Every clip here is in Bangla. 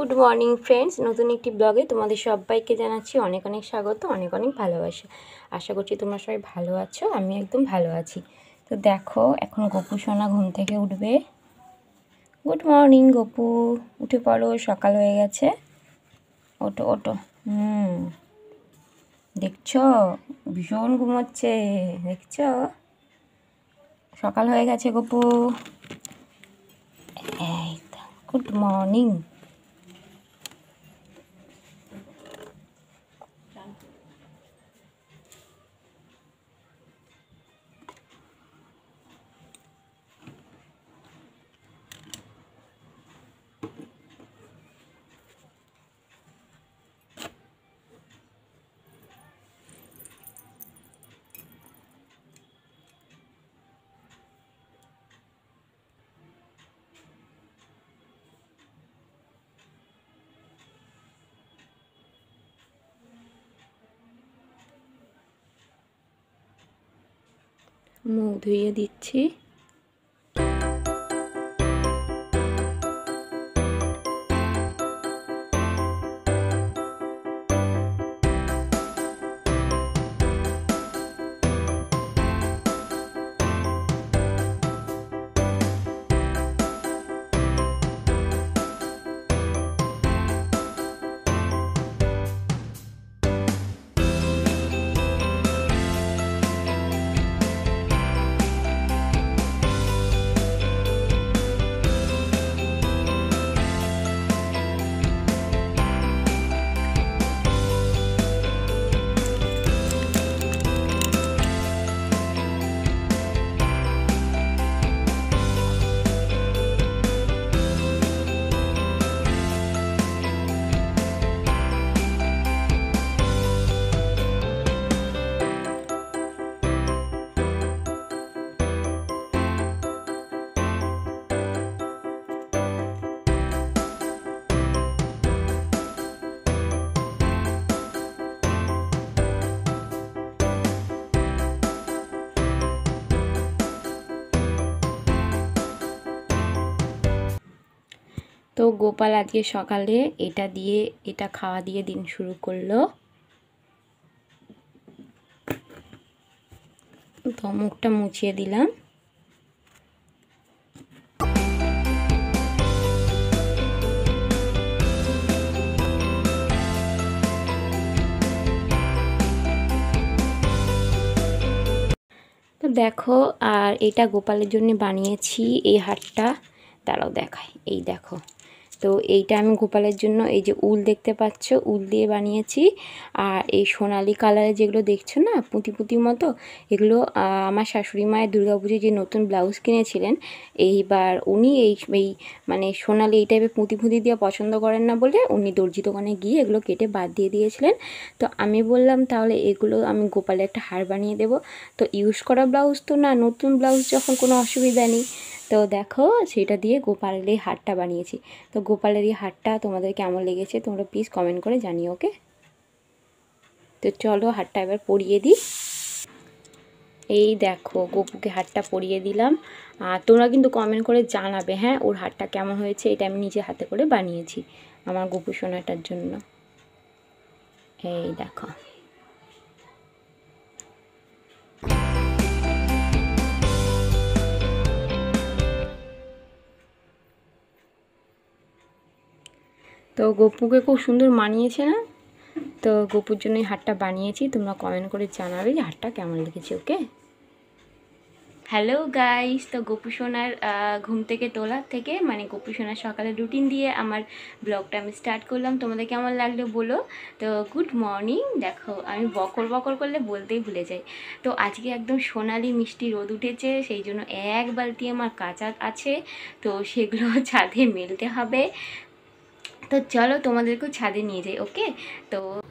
গুড মর্নিং ফ্রেন্ডস, নতুন একটি ব্লগে তোমাদের সবাইকে জানাচ্ছি অনেক অনেক স্বাগত, অনেক অনেক ভালোবাসা। আশা করছি তোমরা সবাই ভালো আছো, আমি একদম ভালো আছি। তো দেখো, এখন গপু সোনা ঘুম থেকে উঠবে। গুড মর্নিং গপু, উঠে পড়ো, সকাল হয়ে গেছে। ওটো ওটো। দেখছো ভীষণ ঘুমোচ্ছে, দেখছো? সকাল হয়ে গেছে গপু। এই তো, গুড মর্নিং। মুখ ধুইয়ে দিচ্ছি। তো গোপাল আজকে সকালে এটা খাওয়া দিয়ে দিন শুরু করলো। তো মুখটা মুছিয়ে দিলাম। তো দেখো, আর এটা গোপালের জন্য বানিয়েছি এই হারটা। তারাও দেখায়, এই দেখো। তো এইটা আমি গোপালের জন্য, এই যে উল দেখতে পাচ্ছ, উল দিয়ে বানিয়েছি। আর এই সোনালি কালারের যেগুলো দেখছো না, পুঁতি পুঁতির মতো, এগুলো আমার শাশুড়ি মায়ের দুর্গাপুজোয় যে নতুন ব্লাউজ কিনেছিলেন, এইবার উনি এই মানে সোনালি এই টাইপের পুঁতি পুঁতি দিয়ে পছন্দ করেন না বলে উনি দর্জি দোকানে গিয়ে এগুলো কেটে বাদ দিয়ে দিয়েছিলেন। তো আমি বললাম তাহলে এগুলো আমি গোপালের একটা হার বানিয়ে দেবো। তো ইউজ করা ব্লাউজ তো না, নতুন ব্লাউজ যখন কোনো অসুবিধা নেই। তো দেখো, সেটা দিয়ে গোপালের এই হারটা বানিয়েছি। তো গোপালের এই হারটা তোমাদের কেমন লেগেছে তোমরা প্লিজ কমেন্ট করে জানিও, ওকে? তো চলো হারটা এবার পরিয়ে দিই। এই দেখো, গপুকে হারটা পরিয়ে দিলাম। আর তোমরা কিন্তু কমেন্ট করে জানাবে, হ্যাঁ, ওর হারটা কেমন হয়েছে। এটা আমি নিজে হাতে করে বানিয়েছি আমার গপু সোনাটার জন্য। এই দেখো। তো গপুকে খুব সুন্দর মানিয়েছে না? তো গপুর জন্য এই হারটা বানিয়েছি, তোমরা কমেন্ট করে জানাবে যে হারটা কেমন লেগেছে, ওকে? হ্যালো গাইস, তো গপু সোনার ঘুম থেকে তোলার থেকে, মানে গপু সোনার সকালের রুটিন দিয়ে আমার ব্লগটা আমি স্টার্ট করলাম। তোমাদের কেমন লাগলো বলো। তো গুড মর্নিং। দেখো, আমি বকর বকর করলে বলতেই ভুলে যাই। তো আজকে একদম সোনালি মিষ্টি রোদ উঠেছে, সেই জন্য এক বালতি আমার কাঁচা আছে, তো সেগুলো ছাদে মেলতে হবে। তো চলো তোমাদেরকেও ছাদে নিয়ে যাই, ওকে? তো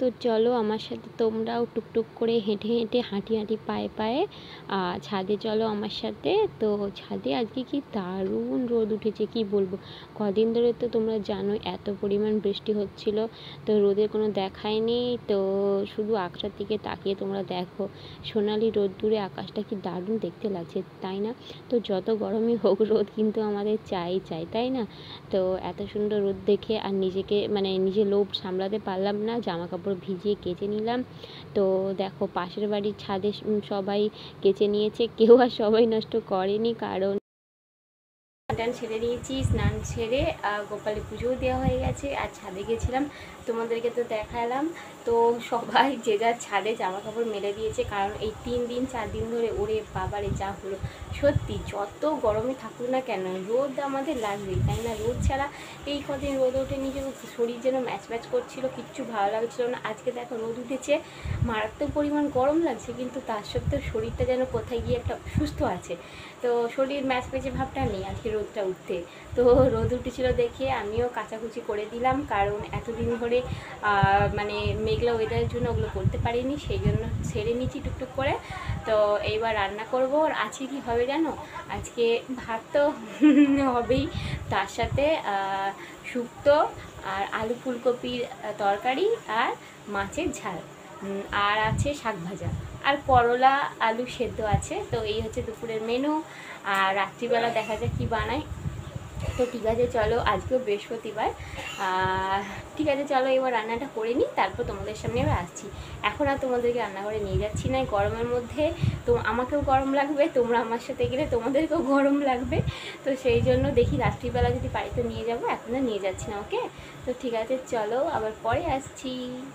তো চলো আমার সাথে তোমরাও টুকটুক করে হেঁটে হেঁটে হাঁটি হাঁটি পায়ে পায়ে ছাদে চলো আমার সাথে। তো ছাদে আজকে কি দারুণ রোদ উঠেছে, কি বলবো। কদিন ধরে তো তোমরা জানো এত পরিমাণ বৃষ্টি হচ্ছিল, তো রোদের কোনো দেখাই নেই। তো শুধু আকাশের দিকে তাকিয়ে তোমরা দেখো, সোনালি রোদ্দুরে আকাশটা কি দারুণ দেখতে লাগছে, তাই না? তো যত গরমই হোক রোদ কিন্তু আমাদের চাই, তাই না? তো এত সুন্দর রোদ দেখে আর নিজেকে মানে নিজের লোভ সামলাতে পারলাম না, জামা কাপড় ভিজিয়ে কেচে নিলাম। তো দেখো পাশের বাড়ির ছাদে সবাই কেচে নিয়েছে, কেউ আর সবাই নষ্ট করেনি, কারণ স্নান ছেড়ে নিয়েছি, স্নান ছেড়ে গোপালের পুজোও দেওয়া হয়ে গেছে। আর ছাদে গেছিলাম, তোমাদেরকে তো দেখালাম। তো সবাই যে যার ছাদে জামা কাপড় মেলে দিয়েছে, কারণ এই 3 দিন 4 দিন ধরে ওরে বাবারে যা হলো। সত্যি যত গরমে থাকুক না কেন রোদ আমাদের লাগবেই, তাই না? রোদ ছাড়া এই কদিন রোদ ওঠেনি যে শরীর যেন ম্যাচ ম্যাচ করছিল, কিচ্ছু ভালো লাগছিল না। আজকে দেখো রোদ উঠেছে, মারাত্মক পরিমাণ গরম লাগছে, কিন্তু তার সত্ত্বেও শরীরটা যেন কোথায় গিয়ে একটা সুস্থ আছে। তো শরীর ম্যাচ ম্যাচে ভাবটা নেই আজকে রোদটা উঠতে। তো রোদ উঠেছিল দেখে আমিও কাচাকুচি করে দিলাম, কারণ এতদিন ধরে মানে মেঘলা ওয়েদারের জন্য ওগুলো করতে পারিনি, সেই জন্য সেরে নিচ্ছি টুকটুক করে। তো এইবার রান্না করবো। আর আজকে কি হবে জানো? আজকে ভাত তো হবেই, তার সাথে শুক্তো আর আলু ফুলকপির তরকারি আর মাছের ঝাল, আর আছে শাক ভাজা আর করলা আলু সেদ্ধ আছে। তো এই হচ্ছে দুপুরের মেনু। আর রাত্রিবেলা দেখা যাক কী বানাই। তো ঠিক আছে চলো, আজকেও বৃহস্পতিবার, ঠিক আছে চলো এবার রান্নাটা করে নিই, তারপর তোমাদের সামনে এবার আসছি। এখন আর তোমাদেরকে রান্নাঘরে নিয়ে যাচ্ছি না, গরমের মধ্যে তো আমাকেও গরম লাগবে, তোমরা আমার সাথে গেলে তোমাদেরকেও গরম লাগবে। তো সেই জন্য দেখি রাত্রিবেলা যদি বাড়িতে নিয়ে যাবো, এখন আর নিয়ে যাচ্ছি না, ওকে? তো ঠিক আছে চলো, আবার পরে আসছি।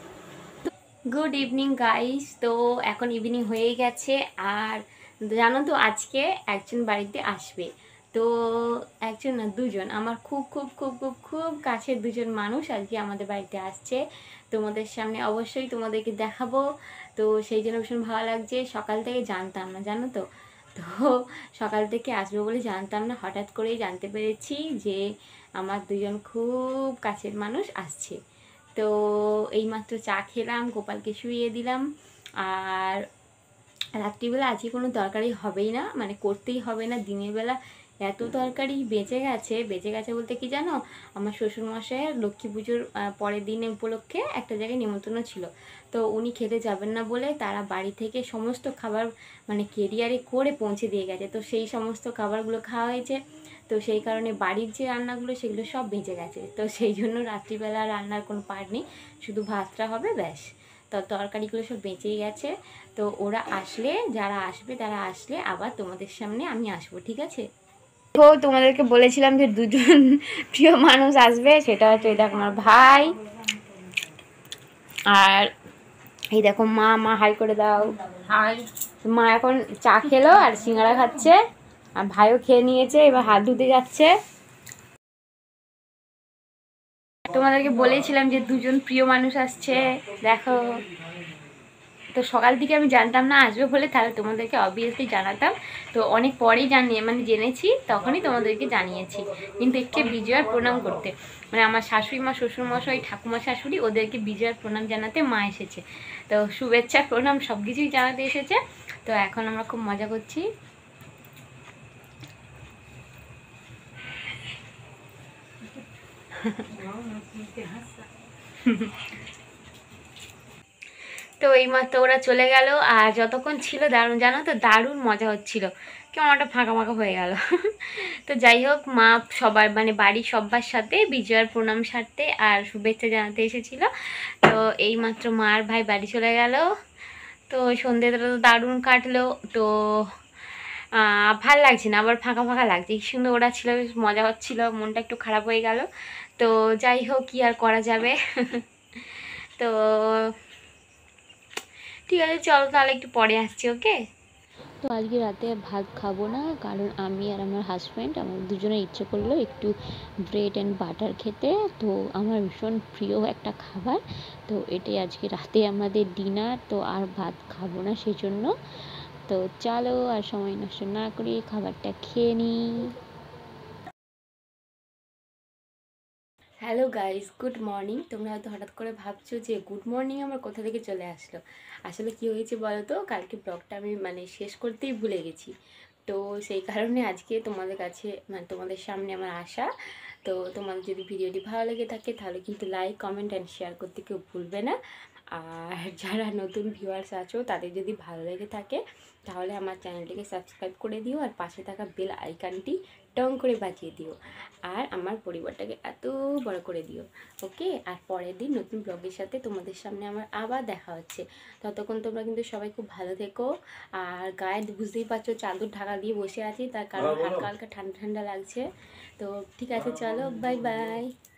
Good evening guys. তো এখন ইভিনিং হয়ে গেছে, আর জানো তো আজকে একজন বাড়িতে আসবে। তো একজন না, দুজন, আমার খুব খুব খুব খুব খুব কাছের দুজন মানুষ আজকে আমাদের বাড়িতে আসছে। তোমাদের সামনে অবশ্যই তোমাদেরকে দেখাবো। তো সেই জন্য ভীষণ ভালো লাগছে, সকাল থেকে জানতাম না, জানো তো। তো সকাল থেকে আসবে বলে জানতাম না, হঠাৎ করেই জানতে পেরেছি যে আমার দুজন খুব কাছের মানুষ আসছে। তো এইমাত্র চা খেলাম, গোপালকে শুইয়ে দিলাম। আর রাত্রিবেলা আজকে কোনো তরকারি হবেই না, মানে করতেই হবে না। দিনের বেলা এত তরকারি বেঁচে গেছে বলতে কি জানো, আমার শ্বশুরমশাইয়ের লক্ষ্মী পুজোর পরের দিনে উপলক্ষে একটা জায়গায় নিমন্ত্রণ ছিল। তো উনি খেতে যাবেন না বলে তারা বাড়ি থেকে সমস্ত খাবার মানে কেরিয়ারে করে পৌঁছে দিয়ে গেছে। তো সেই সমস্ত খাবারগুলো খাওয়া হয়েছে। তো সেই কারণে বাড়ির যে রান্নাগুলো সেগুলো সব বেঁচে গেছে। তো সেই জন্য রাত্রিবেলা রান্নার কোনো পার্ট নেই, শুধু ভাতটা হবে ব্যাস। তো তরকারিগুলো সব বেঁচেই গেছে। তো ওরা আসলে, যারা আসবে তারা আসলে আবার তোমাদের সামনে আমি আসবো, ঠিক আছে? তো তোমাদেরকে বলেছিলাম যে দুজন প্রিয় মানুষ আসবে, সেটা হচ্ছে এই দেখো আমার ভাই, আর এই দেখো মা। মা হাই করে দাও। হাই। মা এখন চা খেলো আর সিঙ্গারা খাচ্ছে, আর ভাইও খেয়ে নিয়েছে, এবার হাত ধুতে যাচ্ছে। তোমাদেরকে বলেছিলাম যে দুজন প্রিয় মানুষ আসছে, দেখো। তো সকাল থেকে আমি জানতাম না আসবে বলে, তাহলে তোমাদেরকে অবভিয়াসলি জানাতাম। তো অনেক পরেই জেনেছি, তখনই তোমাদেরকে জানিয়েছি। কিন্তু একটু বিজয়ার প্রণাম করতে, মানে আমার শাশুড়ি মা, শ্বশুরমশাই, ঠাকুমা, শাশুড়ি, ওদেরকে বিজয়ার প্রণাম জানাতে মা এসেছে। তো শুভেচ্ছা প্রণাম সব কিছুই জানাতে এসেছে। তো এখন আমরা খুব মজা করছি। তো এইমাত্র ওরা চলে গেল, আর যতক্ষণ ছিল দারুণ, জানো তো দারুণ মজা হচ্ছিল, কেমন একটা ফাঁকা ফাঁকা হয়ে গেল। তো যাই হোক, মা সবার মানে বাড়ির সবার সাথে বিজয়ার প্রণাম সারতে আর শুভেচ্ছা জানাতে এসেছিল। তো এইমাত্র মা আর ভাই বাড়ি চলে গেল। তো সন্ধ্যেটা তো দারুণ কাটলো। তো ভাল লাগছে না, আবার ফাঁকা ফাঁকা লাগছে। কি সুন্দর ওরা ছিল, বেশ মজা হচ্ছিল, মনটা একটু খারাপ হয়ে গেল। তো যাই হোক, কি আর করা যাবে। তো ঠিক আছে চলো, তাহলে একটু পরে আসছি, ওকে? তো আজকে রাতে ভাত খাবো না, কারণ আমি আর আমার হাজব্যান্ড আমার দুজনের ইচ্ছে করলো একটু ব্রেড অ্যান্ড বাটার খেতে। তো আমার ভীষণ প্রিয় একটা খাবার, তো এটাই আজকে রাতে আমাদের ডিনার। তো আর ভাত খাবো না সেজন্য। তো চলো আর সময় নষ্ট না করে খাবারটা খেয়ে নিই। Hello guys, good morning. তোমরা হয়তো হঠাৎ করে ভাবছো যে গুড মর্নিং আমার কোথা থেকে চলে আসলো। আসলে কি হয়েছে বলো তো, কালকে ব্লগটা আমি শেষ করতেই ভুলে গেছি। তো সেই কারণে আজকে তোমাদের কাছে তোমাদের সামনে আমার আসা। তো তোমাদের যদি ভিডিওটি ভালো লেগে থাকে তাহলে কিন্তু লাইক, কমেন্ট অ্যান্ড শেয়ার করতে কেউ ভুলবে না। আর যারা নতুন ভিউয়ার্স আছো তাদের যদি ভালো লেগে থাকে তাহলে আমার চ্যানেলটিকে সাবস্ক্রাইব করে দিও, আর পাশে থাকা বেল আইকনটি টং করে বাজিয়ে দিও, আর আমার পরিবারটাকে এত বড় করে দিও। ওকে, আর পরের দিন নতুন ব্লগের সাথে তোমাদের সামনে আমার আবার দেখা হচ্ছে। ততক্ষণ তোমরা কিন্তু সবাই খুব ভালো থেকো। আর গায়ে বুঝতেই পারছো চাদর ঢাকা দিয়ে বসে আছি, তার কারণ হালকা হালকা ঠান্ডা ঠান্ডা লাগছে। তো ঠিক আছে, চলো, বাই বাই।